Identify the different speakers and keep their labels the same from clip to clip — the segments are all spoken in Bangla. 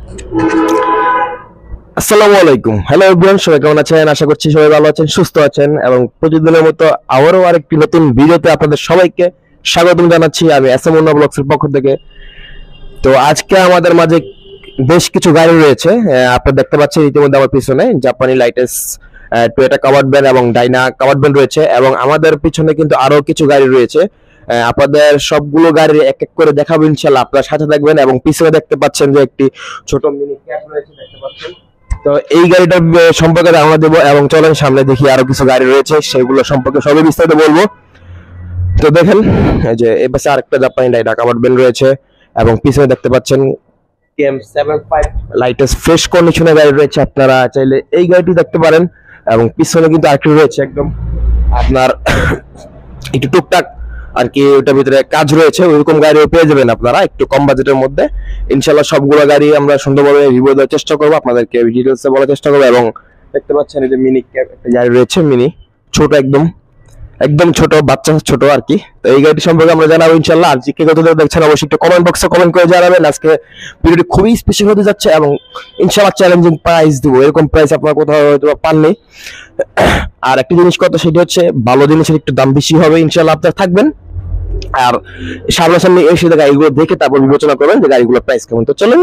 Speaker 1: আসসালামু আলাইকুম। হ্যালো এভরিওয়ান, সবাই কেমন আছেন? আশা করছি সবাই ভালো আছেন, সুস্থ আছেন এবং প্রতিদিনের মতো আবারও আরেকটি নতুন ভিডিওতে আপনাদের সবাইকে স্বাগতম জানাচ্ছি আমি এসএমউন্না ব্লগসের পক্ষ থেকে। তো আজকে আমাদের মাঝে বেশ কিছু গাড়ি রয়েছে। আপনারা দেখতে পাচ্ছেন ইতিমধ্যে আমার পিছনে জাপানি লাইটেস টয়োটা কাভার্ড ভ্যান এবং ডাইনা কাভার্ড ভ্যান রয়েছে এবং আমাদের পিছনে কিন্তু আরো কিছু গাড়ি রয়েছে। আপনাদের সবগুলো গাড়ি এক এক করে দেখাবো ইনশাল্লাহ, আপনারা সাথে থাকবেন। এবং পিছনে দেখতে পাচ্ছেন যে একটি ছোট মিনি ক্যাব রয়েছে, দেখতে পাচ্ছেন। তো এই গাড়িটার সম্পর্কে ধারণা দেবো এবং চলেন সামনে দেখি আরো কিছু গাড়ি রয়েছে, সেগুলো সম্পর্কে সবই বিস্তারিত বলবো। তো দেখেন, এই যে এই পাশে আরেকটা জাপানি ডাইনা কাভার্ড ভ্যান রয়েছে এবং পিছনে দেখতে পাচ্ছেন KM75 লাইটেস্ট ফ্রেশ কন্ডিশনের গাড়ি রয়েছে, আপনারা চাইলে এই গাড়িটি দেখতে পারেন। এবং পিছনে কিন্তু আরেকটি রয়েছে একদম আপনার একটু টুকটাক আর কি, ওটার ভিতরে কাজ রয়েছে, ওইরকম গাড়িও পেয়ে যাবেন আপনারা একটু কম বাজেটের মধ্যে। ইনশাল্লাহ সবগুলো গাড়ি আমরা সুন্দরভাবে রিভিউ দেওয়ার চেষ্টা করবো, আপনাদেরকে ডিটেলসে বলার চেষ্টা করবো। এবং দেখতে পাচ্ছেন এই যে মিনি ক্যাব একটা গাড়ি রয়েছে, মিনি ছোট, একদম একদম ছোট, বাচ্চা ছোট আর কি। তো এই গাড়িটি সম্পর্কে আমরা জানাবো ইনশাল্লাহ। আর কে কত দেখছেন অবশ্যই একটু কমেন্ট বক্সে কমেন্ট করে জানাবেন। আজকে ভিডিওটি খুবই স্পেশাল হতে যাচ্ছে এবং ইনশাল্লাহ চ্যালেঞ্জিং প্রাইস দিব, এরকম প্রাইস আপনারা কোথাও হয়তো পাননি। আর একটা জিনিস কথা, সেটি হচ্ছে ভালো জিনিসের একটু দাম বেশি হবে, ইনশাল্লাহ আপনারা থাকবেন আর সামনাসামনি এসে গাড়িগুলো দেখে তারপর বিবেচনা করবেন যে গাড়িগুলোর প্রাইস কেমন। তো চলেন।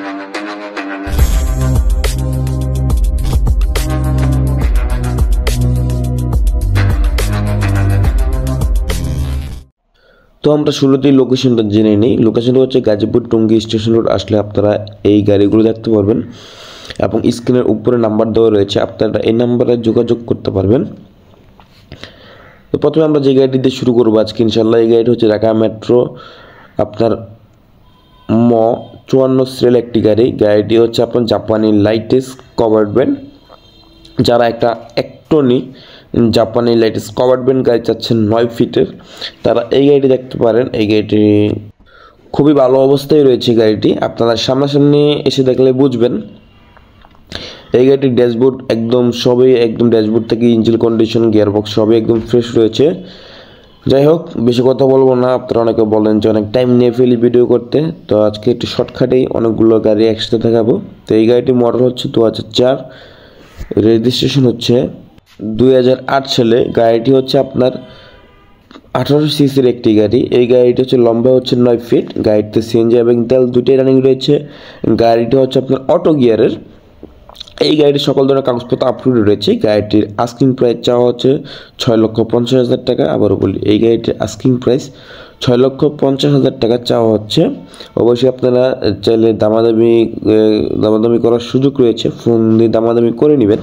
Speaker 2: তো আমরা শুরুতেই লোকেশনটা জেনে নিই। লোকেশনটা হচ্ছে গাজীপুর টঙ্গী স্টেশন রোড। আসলে আপনারা এই গাড়িগুলো দেখতে পারবেন এবং স্ক্রিনের উপরে নাম্বার দেওয়া রয়েছে, আপনারা এই নাম্বারে যোগাযোগ করতে পারবেন। তো প্রথমে আমরা যে গাড়িটি দিয়ে শুরু করবো আজকে ইনশাল্লাহ, এই গাড়িটি হচ্ছে ঢাকা মেট্রো আপনার ম 54 সিরিয়াল একটি গাড়ি। গাড়িটি হচ্ছে আপনার জাপানি লাইটেস্ট কাভার্ড ভ্যান। যারা একটা একটনি জাপানি লাইটেস্ট কাভার্ড ভ্যান গাড়ি চাচ্ছেন 9 ফিটের, তারা এই গাড়িটি দেখতে পারেন। এই গাড়িটি খুবই ভালো অবস্থায় রয়েছে গাড়িটি, আপনারা সামনাসামনি এসে দেখলে বুঝবেন। এই গাড়িটির ড্যাশবোর্ড একদম সবই একদম ড্যাশবোর্ড থেকে ইঞ্জিন কন্ডিশন, গিয়ারবক্স সবই একদম ফ্রেশ রয়েছে। যাই হোক, বেশি কথা বলবো না, আপনারা অনেকে বলেন যে অনেক টাইম নিয়ে ফেলি ভিডিও করতে, তো আজকে একটু শর্টকাটেই অনেকগুলো গাড়ি একসাথে দেখাবো। তো এই গাড়িটির মডেল হচ্ছে 2004, রেজিস্ট্রেশন হচ্ছে 2008 সালে। গাড়িটি হচ্ছে আপনার 18 সিসির একটি গাড়ি। এই গাড়িটি হচ্ছে লম্বা হচ্ছে 9 ফিট। গাড়িতে সিএনজি এবং তেল দুটোই রানিং রয়েছে। গাড়িটি হচ্ছে আপনার অটো গিয়ারের। এই গাড়িটির সকল ধরনের কাগজপত্র আপলোড রয়েছে। গাড়িটির আস্কিং প্রাইস চাওয়া হচ্ছে 6,50,000 টাকা। আবারও বলি, এই গাড়িটির আস্কিং প্রাইস 6,50,000 টাকা চাওয়া হচ্ছে। অবশ্যই আপনারা চাইলে দামাদামি করার সুযোগ রয়েছে, ফোন দিয়ে দামাদামি করে নেবেন।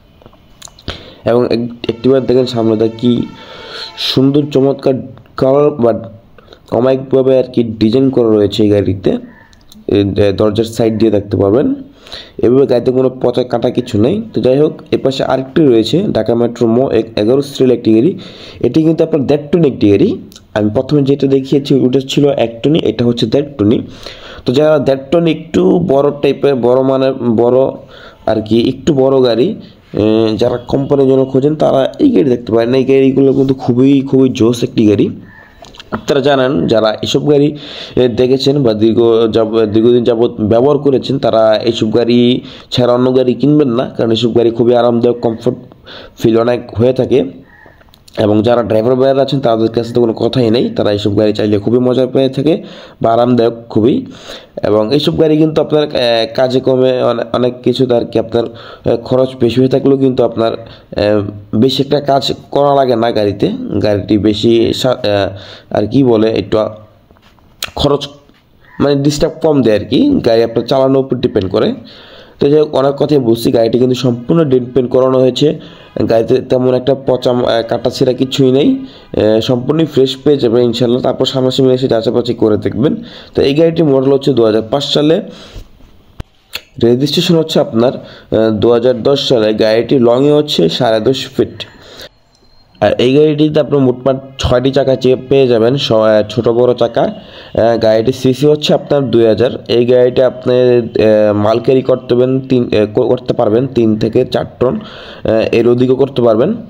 Speaker 2: এবং একটিবার দেখেন সামনেটা কি সুন্দর চমৎকার কালার বা অমায়িকভাবে আর কি ডিজাইন করা রয়েছে এই গাড়িতে। দরজার সাইড দিয়ে দেখতে পারবেন, এভাবে গাড়িতে কোনো পচা কাটা কিছু নেই। তো যাই হোক, এপাশে আরেকটি রয়েছে ঢাকা মেট্রো ম 11 সিরিয়াল একটি গাড়ি। এটি কিন্তু আপনার 1.5 টন একটি গাড়ি। আমি প্রথমে যেটা দেখিয়েছি ওটা ছিল 1 টনি, এটা হচ্ছে 1.5 টনি। তো যারা 1.5 টন একটু বড় টাইপের, বড় মানের, বড় আর কি একটু বড় গাড়ি যারা কোম্পানির জন্য খোঁজেন, তারা এই গাড়ি দেখতে পারেন। এই গাড়িগুলো কিন্তু খুবই খুবই জোস একটি গাড়ি। আপনারা জানেন, যারা এসব গাড়ি দেখেছেন বা দীর্ঘদিন যাবৎ ব্যবহার করেছেন, তারা এইসব গাড়ি ছাড়া অন্য গাড়ি কিনবেন না, কারণ এসব গাড়ি খুবই আরামদায়ক, কমফোর্ট ফিল অনেক হয়ে থাকে। এবং যারা ড্রাইভার বাইরে আছেন তাদের কাছে তো কোনো কথাই নেই, তারা এইসব গাড়ি চাইলে খুবই মজা পেয়ে থাকে বা আরামদায়ক খুবই। এবং এইসব গাড়ি কিন্তু আপনার কাজে কমে অনেক কিছু আর কি, আপনার খরচ বেশি হয়ে থাকলেও কিন্তু আপনার বেশি একটা কাজ করা লাগে না গাড়িতে। গাড়িটি বেশি আর কি বলে একটু খরচ মানে ডিস্টার্ব কম দেয় আর কি, গাড়ি আপনার চালানোর উপর ডিপেন্ড করে। তো যাই হোক, অনেক কথাই বুঝছি, গাড়িটি কিন্তু সম্পূর্ণ ডিপেন্ড করানো হয়েছে। গাড়িতে তেমন একটা পচা কাটা ছেঁড়া কিছুই নেই, সম্পূর্ণই ফ্রেশ পেয়ে যাবে ইনশাল্লাহ। তারপর সামনাসামনি এসে যাচাপাচি করে দেখবেন। তো এই গাড়িটির মডেল হচ্ছে 2005 সালে, রেজিস্ট্রেশন হচ্ছে আপনার 2010 সালে। গাড়িটি লংয়ে হচ্ছে 10.5 ফিট। আর এই গাড়িটিতে আপনার মোটমাট 6টি চাকা পেয়ে যাবেন, ছোট বড় চাকা। গাড়িটির সিসি হচ্ছে আপনার 2000। এই গাড়িটা আপনি মাল ক্যারি করতে পারবেন 3 থেকে 4 টন, এর অধিকও করতে পারবেন।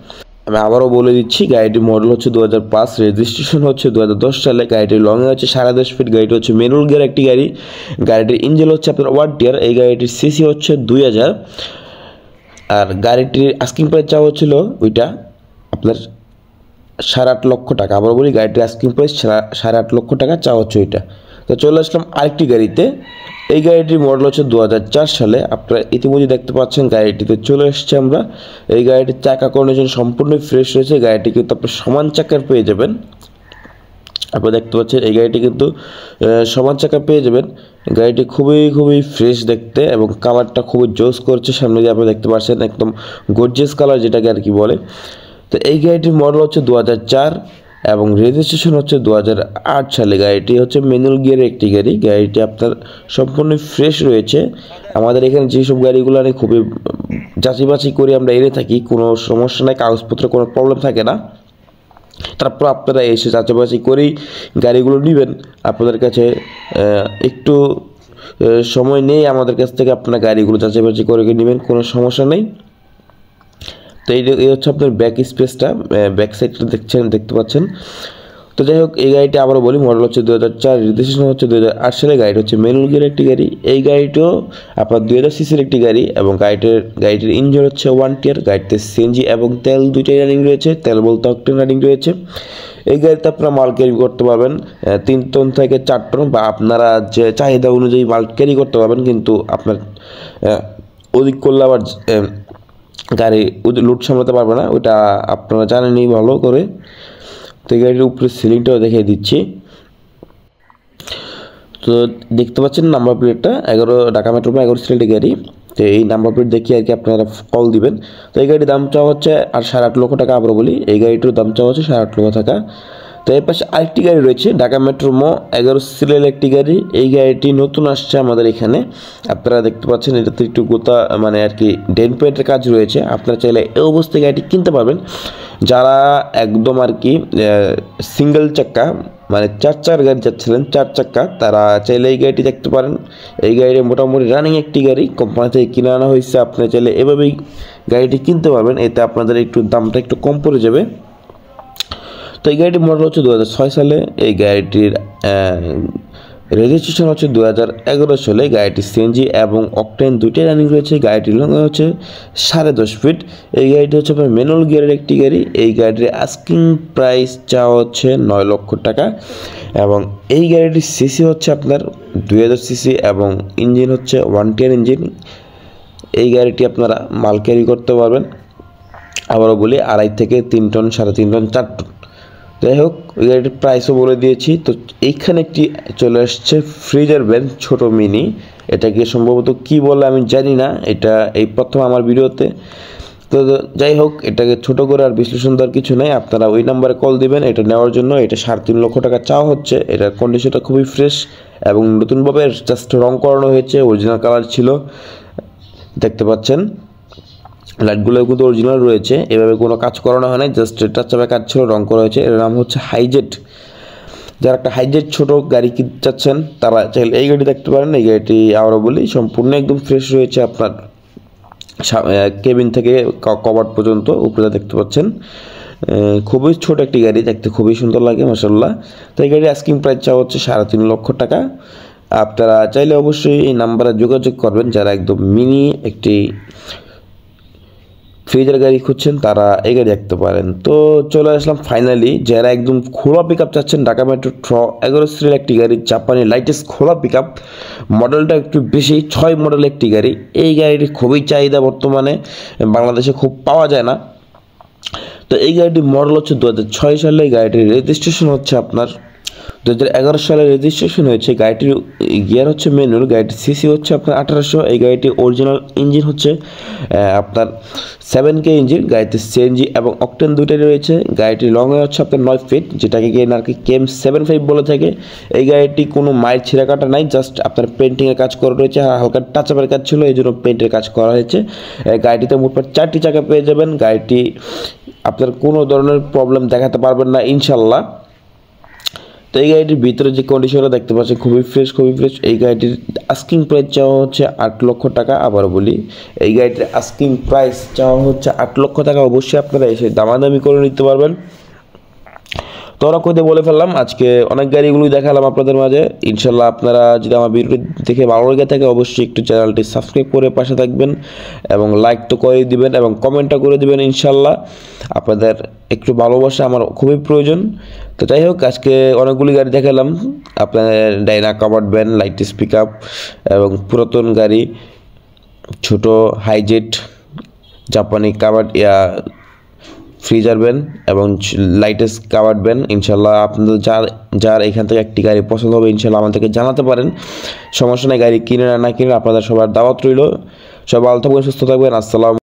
Speaker 2: আমি আবারও বলে দিচ্ছি, গাড়িটির মডেল হচ্ছে 2005, রেজিস্ট্রেশন হচ্ছে 2010 সালে। গাড়িটির লংয়ে হচ্ছে 10.5 ফিট। গাড়িটি হচ্ছে ম্যানুয়াল গিয়ার একটি গাড়ি। গাড়িটির ইঞ্জিন হচ্ছে আপনার 1 টিয়ার। এই গাড়িটির সিসি হচ্ছে 2000। আর গাড়িটির আস্কিং প্রাইস চাওয়া হচ্ছিল ওইটা আপনার 8.5 লক্ষ টাকা। আবার বলি, গাড়িটির আস্কিং প্রাইস 8.5 লক্ষ টাকা চাওয়া হচ্ছে ওইটা। তো চলে আসলাম আরেকটি গাড়িতে। এই গাড়িটির মডেল হচ্ছে 2004 সালে। আপনারা ইতিমধ্যে দেখতে পাচ্ছেন গাড়িটিতে চলে এসেছে আমরা। এই গাড়িটির চাকা কন্ডিশন সম্পূর্ণ ফ্রেশ রয়েছে। গাড়িটি কিন্তু আপনার সমান চাকার পেয়ে যাবেন। আপনারা দেখতে পাচ্ছেন এই গাড়িটি কিন্তু সমান চাকা পেয়ে যাবেন। গাড়িটি খুবই ফ্রেশ দেখতে এবং কালারটা খুবই জোস করছে। সামনে দিয়ে আপনারা দেখতে পাচ্ছেন একদম গর্জিয়াস কালার, যেটাকে আর কি বলে। তো এই গাড়িটির মডেল হচ্ছে 2004 এবং রেজিস্ট্রেশন হচ্ছে 2008 সালে। গাড়িটি হচ্ছে ম্যানুয়াল গিয়ারের একটি গাড়ি। গাড়িটি আপনার সম্পূর্ণ ফ্রেশ রয়েছে। আমাদের এখানে যেসব গাড়িগুলো আনে খুবই যাচাই বাছাই করে আমরা এনে থাকি, কোনো সমস্যা নাই, কাগজপত্রে কোনো প্রবলেম থাকে না। তারপর আপনারা এসে যাচাই বাছাই করেই গাড়িগুলো নেবেন। আপনাদের কাছে একটু সময় নেই, আমাদের কাছ থেকে আপনারা গাড়িগুলো যাচাই বাছাই করে নেবেন, কোনো সমস্যা নেই। তো এই হচ্ছে আপনার ব্যাক স্পেসটা, ব্যাক সাইডটা দেখতে পাচ্ছেন। তো যাই হোক, এই গাড়িটি আবারও বলি, মডেল হচ্ছে 2004, রেজিস্ট্রেশন হচ্ছে 2008 সালে। গাড়িটি হচ্ছে ম্যানুয়াল গিয়ারের একটি গাড়ি। এই গাড়িটিও আপনার 2000 সিসির একটি গাড়ি এবং গাড়িটির ইঞ্জিন হচ্ছে 1 টিয়ার। গাড়িতে সিএনজি এবং তেল দুইটাই রানিং রয়েছে। তেল বলতে অকটেন রানিং রয়েছে। এই গাড়িতে আপনারা মাল ক্যারি করতে পারবেন 3 টন থেকে 4 টন, বা আপনারা যে চাহিদা অনুযায়ী মাল ক্যারি করতে পারবেন। কিন্তু আপনার অধিক করলে আবার গাড়ি লোড সামলাতে পারবে না, ওটা আপনারা জানেনই ভালো করে। তো এই গাড়ির উপরে সিলিংটাও দেখিয়ে দিচ্ছি। তো দেখতে পাচ্ছেন নাম্বার প্লেটটা 11 ঢাকা মেট্রো 11 সিরিয়ালের গাড়ি। তো এই নাম্বার প্লেট দেখিয়ে আর কি আপনারা কল দিবেন। তো এই গাড়ির দাম চাওয়া হচ্ছে 8.5 লক্ষ টাকা। আবার বলি, এই গাড়িটির দাম চাওয়া হচ্ছে 8.5 লক্ষ টাকা। তো এর পাশে আরেকটি গাড়ি রয়েছে, ঢাকা মেট্রো 11 সিরিয়ালের একটি গাড়ি। এই গাড়িটি নতুন আসছে আমাদের এখানে। আপনারা দেখতে পাচ্ছেন এটাতে একটু গোতা মানে আর কি ডেন পেন্টের কাজ রয়েছে। আপনারা চাইলে এই অবস্থায় গাড়িটি কিনতে পারবেন। যারা একদম আর কি সিঙ্গেল চাক্কা মানে 4 গাড়ি যাচ্ছিলেন 4 চাক্কা, তারা চাইলে এই গাড়িটি দেখতে পারেন। এই গাড়িটি মোটামুটি রানিং একটি গাড়ি, কোম্পানি থেকে কিনে আনা হয়েছে। আপনি চাইলে এভাবেই গাড়িটি কিনতে পারবেন, এতে আপনাদের একটু দামটা একটু কম পড়ে যাবে। তো এই গাড়িটির মডেল হচ্ছে 2006 সালে। এই গাড়িটির রেজিস্ট্রেশন হচ্ছে 2011 সালে। গাড়িটি সিএনজি এবং অকটেন দুইটাই রানিং রয়েছে। গাড়িটির লং হচ্ছে 10.5 ফিট। এই গাড়িটি হচ্ছে আপনার ম্যানুয়াল গিয়ারের একটি গাড়ি। এই গাড়িটির আস্কিং প্রাইস চাওয়া হচ্ছে 9 লক্ষ টাকা এবং এই গাড়িটির সিসি হচ্ছে আপনার 2000 সিসি এবং ইঞ্জিন হচ্ছে 1 টিয়ার ইঞ্জিন। এই গাড়িটি আপনারা মাল ক্যারি করতে পারবেন। আবারও বলি, 2.5 থেকে 3 টন, 3.5 টন, 4 টন। যাই হোক, ওই গাড়িটির প্রাইসও বলে দিয়েছি। তো এইখানে একটি চলে আসছে ফ্রিজার ভ্যান, ছোট মিনি। এটাকে সম্ভবত কি বলে আমি জানি না, এটা এই প্রথম আমার ভিডিওতে। তো যাই হোক, এটাকে ছোট করে আর বিশ্লেষণ দেওয়ার কিছু নেই। আপনারা ওই নাম্বারে কল দিবেন এটা নেওয়ার জন্য। এটা 3.5 লক্ষ টাকা চাওয়া হচ্ছে। এটার কন্ডিশনটা খুবই ফ্রেশ এবং নতুনভাবে জাস্ট রং করানো হয়েছে। অরিজিনাল কালার ছিল, দেখতে পাচ্ছেন। লাইটগুলো কিন্তু অরিজিনাল রয়েছে, এভাবে কোনো কাজ করানো হয় না, জাস্ট টাচআপের কাজ ছিল, রং করা হয়েছে। এর নাম হচ্ছে হাইজেট। যারা একটা হাইজেট ছোট গাড়ি কিনতে চাচ্ছেন তারা চাইলে এই গাড়ি দেখতে পারেন। এই গাড়িটি আবারও বলি সম্পূর্ণ একদম ফ্রেশ রয়েছে। আপনার কেবিন থেকে কভার পর্যন্ত উপরে দেখতে পাচ্ছেন। খুবই ছোট একটি গাড়ি, দেখতে খুবই সুন্দর লাগে মাশাআল্লাহ। তো এই গাড়ির আস্কিং প্রাইস চাওয়া হচ্ছে 3.5 লক্ষ টাকা। আপনারা চাইলে অবশ্যই এই নাম্বারে যোগাযোগ করবেন। যারা একদম মিনি একটি ফ্রিজার গাড়ি খুঁজছেন তারা এই গাড়ি দেখতে পারেন। তো চলে আসলাম ফাইনালি, যারা একদম খোলা পিক আপ চাচ্ছেন, ঢাকা মেট্রো 11 সিরিয়াল একটি গাড়ি, জাপানি লাইটেস্ট খোলা পিক আপ, মডেলটা একটু বেশি, 6 মডেল একটি গাড়ি। এই গাড়িটি খুবই চাহিদা, বর্তমানে বাংলাদেশে খুব পাওয়া যায় না। তো এই গাড়িটির মডেল হচ্ছে 2006 সালে। এই গাড়িটির রেজিস্ট্রেশন হচ্ছে আপনার 2011 সালে রেজিস্ট্রেশন হয়েছে। গাড়িটির গিয়ার হচ্ছে ম্যানুয়াল। গাড়িটির সিসি হচ্ছে আপনার 1800। এই গাড়িটির অরিজিনাল ইঞ্জিন হচ্ছে আপনার 7K ইঞ্জিন। গাড়িতে সিএনজি এবং অকটেন দুইটাই রয়েছে। গাড়িটির লংয়ে হচ্ছে আপনার 9 ফিট, যেটাকে গিয়ে আর কি KM75 বলে থাকে। এই গাড়িটি কোনো মাইল ছিঁড়া কাটা নাই, জাস্ট আপনার পেন্টিংয়ের কাজ করা রয়েছে, হালকা টাচআপের কাজ ছিল, এই জন্য পেন্টের কাজ করা হয়েছে। গাড়িটিতে মোটমাট 4টি চাকা পেয়ে যাবেন। গাড়িটি আপনার কোনো ধরনের প্রবলেম দেখাতে পারবেন না ইনশাল্লাহ। তো এই গাড়িটির ভিতরে যে কন্ডিশনটা দেখতে পাচ্ছেন খুবই ফ্রেশ। এই গাড়িটির আস্কিং প্রাইস চাওয়া হচ্ছে 8 লক্ষ টাকা। আবারও বলি, এই গাড়িটির আস্কিং প্রাইস চাওয়া হচ্ছে 8 লক্ষ টাকা। অবশ্যই আপনারা এসে দামাদামি করে নিতে পারবেন। তো ওরা কইতে বলে ফেললাম, আজকে অনেক গাড়িগুলোই দেখালাম আপনাদের মাঝে। ইনশাল্লাহ আপনারা যদি আমার ভিডিওটি দেখে ভালো লেগে থাকে অবশ্যই একটু চ্যানেলটি সাবস্ক্রাইব করে পাশে থাকবেন এবং লাইক তো করে দিবেন এবং কমেন্টটা করে দিবেন। ইনশাল্লাহ আপনাদের একটু ভালোবাসা আমার খুবই প্রয়োজন। তো যাই হোক, আজকে অনেকগুলি গাড়ি দেখালাম আপনাদের, Dyna covered van, light speak up এবং পুরাতন গাড়ি, ছোট হাইজেট, জাপানি কাভার্ড ফ্রিজার ভ্যান এবং লাইটেস্ট কাভার্ড ভ্যান। ইনশাল্লাহ আপনাদের যার এখান থেকে একটি গাড়ি পছন্দ হবে ইনশাল্লাহ আমাদেরকে জানাতে পারেন। সমস্যা নেই, গাড়ি কিনে না কিনে আপনাদের সবার দাওয়াত রইল। সবাই ভালো থাকবেন, সুস্থ থাকবেন। আসসালাম।